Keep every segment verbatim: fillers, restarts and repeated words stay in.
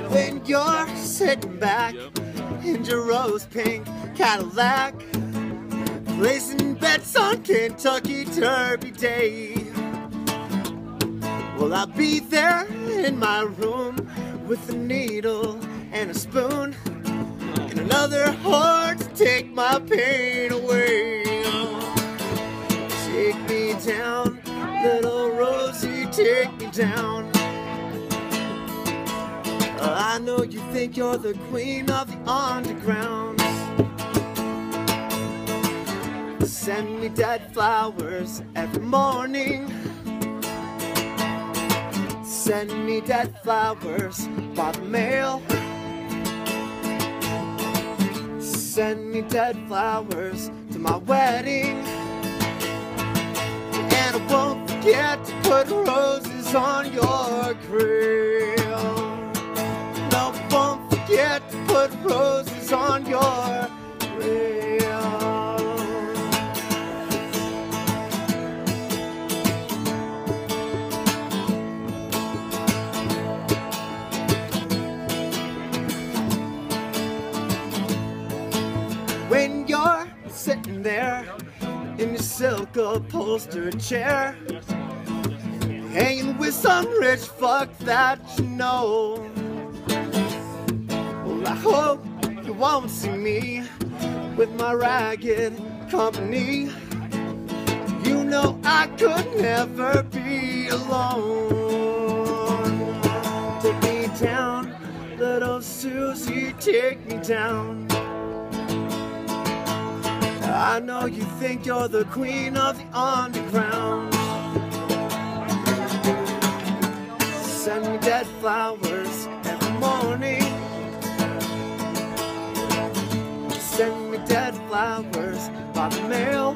When you're sitting back in your rose pink Cadillac, placing bets on Kentucky Derby Day. Well, I'll be there in my room with a needle and a spoon and another heart to take my pain away. Take me down, little Rosie, take me down. I know you think you're the queen of the underground. Send me dead flowers every morning. Send me dead flowers by the mail. Send me dead flowers to my wedding. And I won't forget to put roses on your grave. No, I won't forget to put roses on your grave. When you're sitting there in your silk upholstered chair, hanging with some rich fuck that you know, well, I hope you won't see me with my ragged company. You know I could never be alone. Take me down, little Susie, take me down. I know you think you're the queen of the underground. Send me dead flowers every morning. Send me dead flowers by the mail.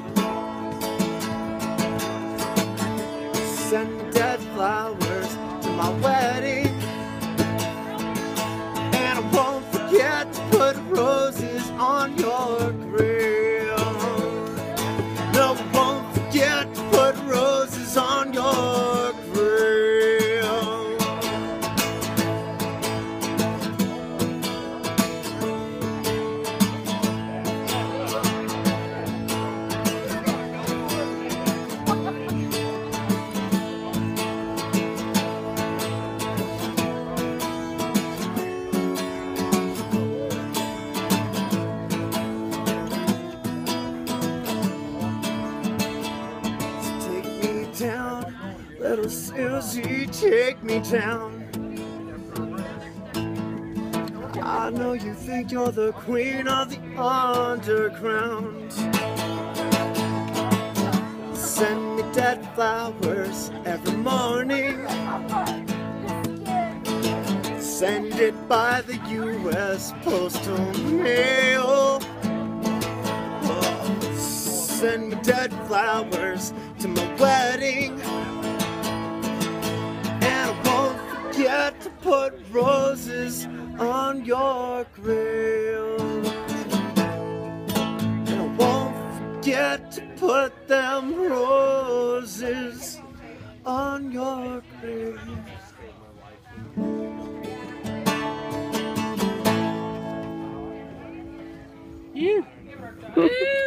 Send me dead flowers to my wedding. And I won't forget to put roses on your grave. No, I won't forget to put roses on your grave. Down, little Susie, take me down. I know you think you're the queen of the underground. Send me dead flowers every morning. Send it by the U S postal mail. Send me dead flowers to my wedding. And I won't forget to put roses on your grave. And I won't forget to put them roses on your grave. You.